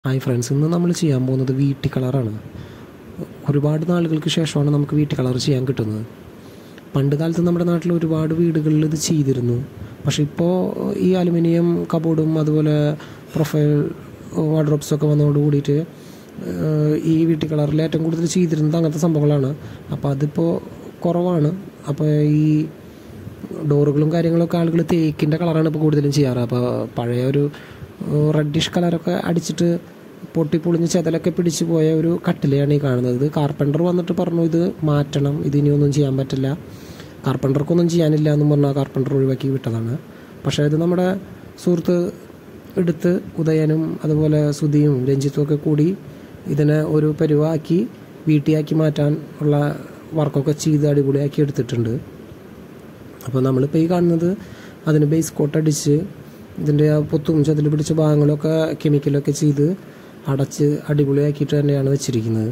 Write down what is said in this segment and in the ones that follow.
Hi friends, ഇന്ന് നമ്മൾ ചെയ്യാൻ പോകുന്നത് വീട്ടി കളറാണ്. ഒരുപാട് നാളുകൾക്ക് ശേഷമാണ് നമുക്ക് വീട്ടി കളർ ചെയ്യാൻ കിട്ടുന്നത്. പണ്ട് കാലത്ത് നമ്മുടെ നാട്ടിൽ ഒരുപാട് വീടുകളിൽ ഇത് ചെയ്തിരുന്നു. പക്ഷേ ഇപ്പോൾ ഈ അലുമിനിയം കബോർഡും അതുപോലെ പ്രൊഫൈൽ വാർഡ്രോബ്സൊക്കെ വന്നതോട് കൂടിയിട്ട് ഈ വീട്ടി കളറിൽ ഏറ്റവും കൂടുതൽ ചെയ്തിരുന്നത് അങ്ങനത്തെ സംഭവങ്ങളാണ്. അപ്പോൾ അതിപ്പോൾ കുറവാണ്. അപ്പോൾ ഈ ഡോറുകളും കാര്യങ്ങളൊക്കെ ആളുകൾ തേക്കിൻ്റെ കളറാണ് ഇപ്പോൾ കൂടുതലും ചെയ്യാറ്. അപ്പോൾ പഴയ ഒരു റെഡിഷ് കളറൊക്കെ അടിച്ചിട്ട് പൊട്ടിപ്പൊളിഞ്ഞ് ചെതലൊക്കെ പിടിച്ച് പോയ ഒരു കട്ടിലയാണ് ഈ കാണുന്നത്. ഇത് കാർപ്പൻ്റർ വന്നിട്ട് പറഞ്ഞു ഇത് മാറ്റണം, ഇതിനിയൊന്നും ചെയ്യാൻ പറ്റില്ല, കാർപ്പൻ്റർക്കൊന്നും ചെയ്യാനില്ല എന്നും പറഞ്ഞാൽ കാർപ്പൻ്റർ ഒഴിവാക്കി വിട്ടതാണ്. പക്ഷേ ഇത് നമ്മുടെ സുഹൃത്ത് എടുത്ത് ഉദയനും അതുപോലെ സുധിയും രഞ്ജിത്തും ഒക്കെ കൂടി ഇതിനെ ഒരു പരുവാക്കി വീട്ടിയാക്കി മാറ്റാൻ ഉള്ള വർക്കൊക്കെ ചെയ്ത് അടിപൊളിയാക്കി എടുത്തിട്ടുണ്ട്. അപ്പോൾ നമ്മളിപ്പോൾ ഈ കാണുന്നത് അതിന് ബേസ് കോട്ട് അടിച്ച് ഇതിൻ്റെ പൊത്തും ചതിൽ പിടിച്ച ഭാഗങ്ങളൊക്കെ കെമിക്കലൊക്കെ ചെയ്ത് അടച്ച് അടിപൊളിയാക്കിയിട്ട് തന്നെയാണ് വെച്ചിരിക്കുന്നത്.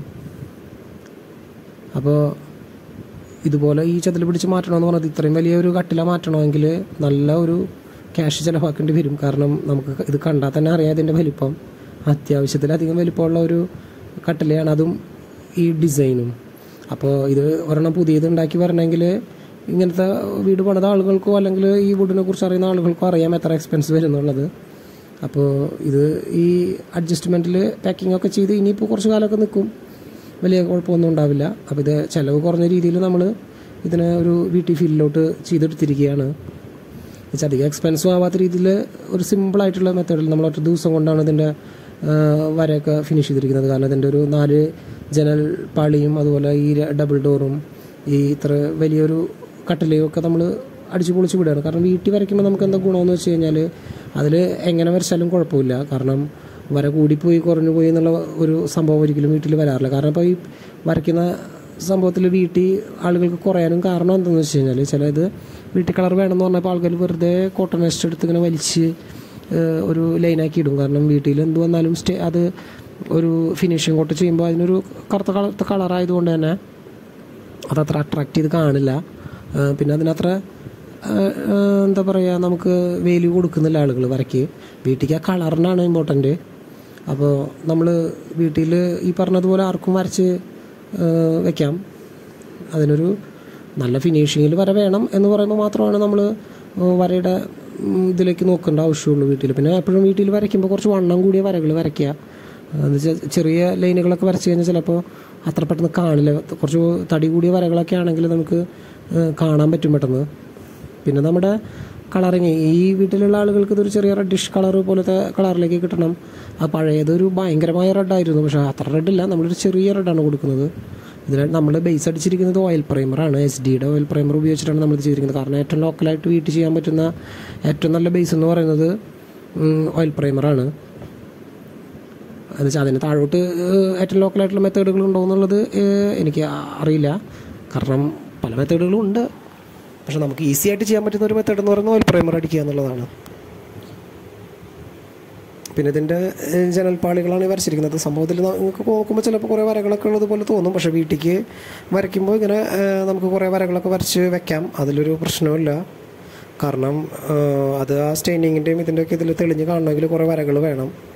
അപ്പോൾ ഇതുപോലെ ഈ ചതിൽ പിടിച്ച് മാറ്റണമെന്ന് പറഞ്ഞത് ഇത്രയും വലിയൊരു കട്ടില മാറ്റണമെങ്കിൽ നല്ല ഒരു ക്യാഷ് ചിലവാക്കേണ്ടി വരും. കാരണം നമുക്ക് ഇത് കണ്ടാൽ തന്നെ അറിയാം ഇതിൻ്റെ വലിപ്പം അത്യാവശ്യത്തിലധികം വലിപ്പമുള്ള ഒരു കട്ടിലയാണ്, അതും ഈ ഡിസൈനും. അപ്പോൾ ഇത് ഒരെണ്ണം പുതിയത് ഉണ്ടാക്കി വരണമെങ്കിൽ ഇങ്ങനത്തെ വീട് പണിത ആളുകൾക്കോ അല്ലെങ്കിൽ ഈ വുഡിനെ കുറിച്ച് അറിയുന്ന ആളുകൾക്കോ അറിയാം എത്ര എക്സ്പെൻസ് വരുന്നുള്ളത്. അപ്പോൾ ഇത് ഈ അഡ്ജസ്റ്റ്മെൻറ്റിൽ പാക്കിംഗ് ഒക്കെ ചെയ്ത് ഇനിയിപ്പോൾ കുറച്ച് കാലമൊക്കെ നിൽക്കും, വലിയ കുഴപ്പമൊന്നും ഉണ്ടാവില്ല. അപ്പോൾ ഇത് ചിലവ് കുറഞ്ഞ രീതിയിൽ നമ്മൾ ഇതിനെ ഒരു വീട്ടി ഫീൽഡിലോട്ട് ചെയ്തെടുത്തിരിക്കുകയാണ്. അധികം എക്സ്പെൻസും ആവാത്ത രീതിയിൽ ഒരു സിമ്പിളായിട്ടുള്ള മെത്തേഡിൽ നമ്മൾ ഒറ്റ ദിവസം കൊണ്ടാണ് ഇതിൻ്റെ വരയൊക്കെ ഫിനിഷ് ചെയ്തിരിക്കുന്നത്. കാരണം ഇതിൻ്റെ ഒരു 4 ജനൽ പാളിയും അതുപോലെ ഈ ഡബിൾ ഡോറും ഈ ഇത്ര വലിയൊരു കട്ടിലയും ഒക്കെ നമ്മൾ അടിച്ചു പൊളിച്ച് വിടുകയാണ്. കാരണം വീട്ടിൽ വരയ്ക്കുമ്പോൾ നമുക്ക് എന്താ ഗുണമെന്ന് വെച്ച് കഴിഞ്ഞാൽ അതിൽ എങ്ങനെ വരച്ചാലും കുഴപ്പമില്ല. കാരണം വര കൂടിപ്പോയി കുറഞ്ഞു പോയി എന്നുള്ള ഒരു സംഭവം ഒരിക്കലും വീട്ടിൽ വരാറില്ല. കാരണം ഇപ്പോൾ ഈ വരയ്ക്കുന്ന സംഭവത്തിൽ വീട്ടിൽ ആളുകൾക്ക് കുറയാനും കാരണം എന്താണെന്ന് വെച്ച് കഴിഞ്ഞാൽ ചിലത് വീട്ടിൽ കളർ വേണമെന്ന് പറഞ്ഞപ്പോൾ ആൾക്കാർ വെറുതെ കോട്ടൺ വേസ്റ്റ് എടുത്ത് ഇങ്ങനെ വലിച്ച് ഒരു ലൈനാക്കി ഇടും. കാരണം വീട്ടിൽ എന്ത് വന്നാലും അത് ഒരു ഫിനിഷിങ് കോട്ട് ചെയ്യുമ്പോൾ അതിനൊരു കറുത്ത കളറായതുകൊണ്ട് തന്നെ അതത്ര അട്രാക്റ്റ് ചെയ്ത് കാണില്ല. പിന്നെ അതിനത്ര എന്താ പറയുക, നമുക്ക് വാല്യൂ കൊടുക്കുന്നില്ല ആളുകൾ വരയ്ക്ക്. വീട്ടിലേക്ക് ആ കളറിനാണ് ഇമ്പോർട്ടൻറ്റ്. അപ്പോൾ നമ്മൾ വീട്ടിൽ ഈ പറഞ്ഞതുപോലെ ആർക്കും വരച്ച് വയ്ക്കാം. അതിനൊരു നല്ല ഫിനിഷിങ്ങിൽ വര വേണം എന്ന് പറയുമ്പോൾ മാത്രമാണ് നമ്മൾ വരയുടെ ഇതിലേക്ക് നോക്കേണ്ട ആവശ്യമുള്ളൂ വീട്ടിൽ. പിന്നെ എപ്പോഴും വീട്ടിൽ വരയ്ക്കുമ്പോൾ കുറച്ച് വണ്ണം കൂടിയ വരകൾ വരയ്ക്കുക. എന്നുവെച്ചാൽ ചെറിയ ലൈനുകളൊക്കെ വരച്ച് കഴിഞ്ഞാൽ ചിലപ്പോൾ അത്ര പെട്ടെന്ന് കാണില്ല. കുറച്ച് തടി കൂടിയ വരകളൊക്കെ ആണെങ്കിൽ നമുക്ക് കാണാൻ പറ്റും പെട്ടെന്ന്. പിന്നെ നമ്മുടെ കളറിങ് ഈ വീട്ടിലുള്ള ആളുകൾക്ക് ഇതൊരു ചെറിയ റെഡിഷ് കളർ പോലത്തെ കളറിലേക്ക് കിട്ടണം. ആ പഴയതൊരു ഭയങ്കരമായ റെഡായിരുന്നു, പക്ഷേ അത്ര റെഡില്ല, നമ്മളൊരു ചെറിയ റെഡാണ് കൊടുക്കുന്നത്. ഇതിൽ നമ്മൾ ബേസ് അടിച്ചിരിക്കുന്നത് ഓയിൽ പ്രൈമറാണ്, SDയുടെ ഓയിൽ പ്രൈമർ ഉപയോഗിച്ചിട്ടാണ് നമ്മൾ ചെയ്തിരിക്കുന്നത്. കാരണം ഏറ്റവും ലോക്കലായിട്ട് വീട്ടിൽ ചെയ്യാൻ പറ്റുന്ന ഏറ്റവും നല്ല ബേസ് എന്ന് പറയുന്നത് ഓയിൽ പ്രൈമറാണ്. എന്നുവെച്ചാൽ അതിന് താഴോട്ട് ഏറ്റവും ലോക്കലായിട്ടുള്ള മെത്തേഡുകൾ ഉണ്ടോ എന്നുള്ളത് എനിക്ക് അറിയില്ല. കാരണം പല മെത്തേഡുകളും ഉണ്ട്, പക്ഷെ നമുക്ക് ഈസി ആയിട്ട് ചെയ്യാൻ പറ്റുന്ന ഒരു മെത്തേഡ് എന്ന് പറയുന്നത് ഓയിൽ പ്രൈമർ അടിക്കുക എന്നുള്ളതാണ്. പിന്നെ ഇതിൻ്റെ ജനൽപ്പാളികളാണ് വരച്ചിരിക്കുന്നത്. സംഭവത്തിൽ നമുക്ക് നോക്കുമ്പോൾ ചിലപ്പോൾ കുറേ വരകളൊക്കെ ഉള്ളതുപോലെ തോന്നും, പക്ഷേ വീട്ടിലേക്ക് വരയ്ക്കുമ്പോൾ ഇങ്ങനെ നമുക്ക് കുറേ വരകളൊക്കെ വരച്ച് വെക്കാം, അതിലൊരു പ്രശ്നമില്ല. കാരണം അത് ആ സ്റ്റെയിനിങ്ങിൻ്റെയും ഇതിൻ്റെയൊക്കെ ഇതിൽ തെളിഞ്ഞ് കാണണമെങ്കിൽ കുറേ വരകൾ വേണം.